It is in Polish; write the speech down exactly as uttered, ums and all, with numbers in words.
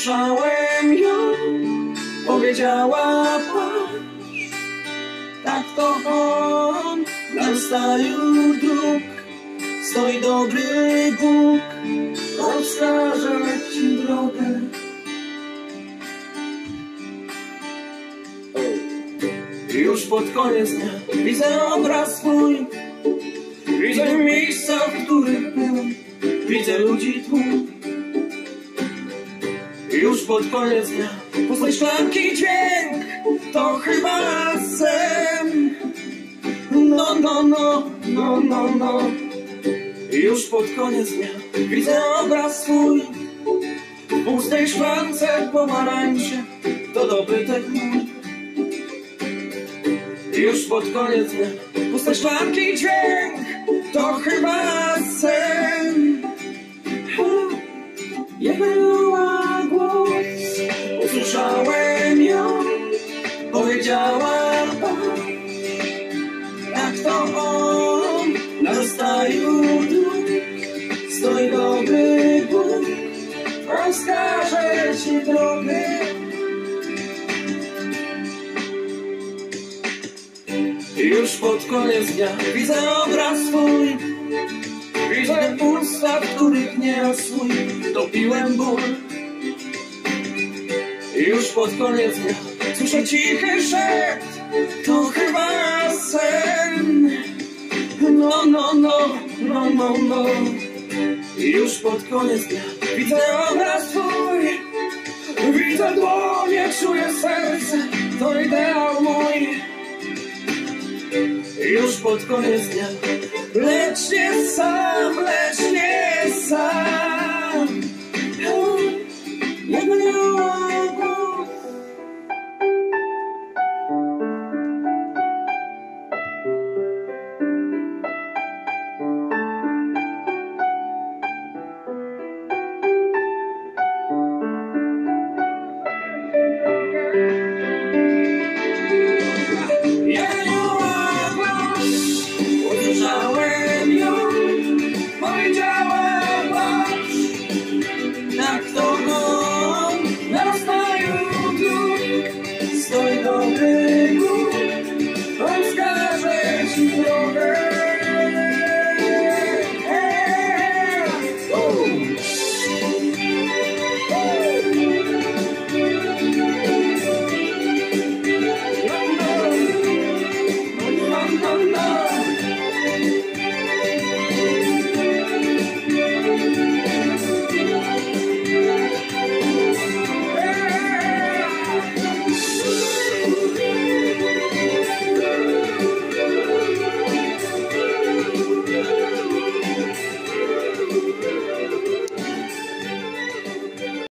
Usłyszałem ją, powiedziała płacz. Tak to on na rozstaju dróg stoi dobry Bóg, rozkaże ci drogę. Już pod koniec dnia widzę obraz twój, widzę miejsca, w których byłem, widzę ludzi tłum. Już pod koniec dnia pustej szklanki dźwięk to chyba sen. No, no, no, no, no, no. Już pod koniec dnia widzę obraz twój, w pustej szklance pomarańcze to dobytek mój. Już pod koniec dnia puste szklanki dźwięk to chyba sen. Jechała głos, usłyszałem ją, powiedziała pan. Tak to on na rozstaju dróg stoi dobry Bóg, rozkaże ci drogę. Już pod koniec dnia widzę obraz twój, widzę usta, w których nieraz swój topiłem ból. Już pod koniec dnia słyszę cichy szept, to chyba sen. No, no, no, no, no, no. Już pod koniec dnia widzę obraz twój, widzę dłonie, czuję serce, to ideał mój. Już pod koniec dnia, lecz nie sam, lecz nie sam.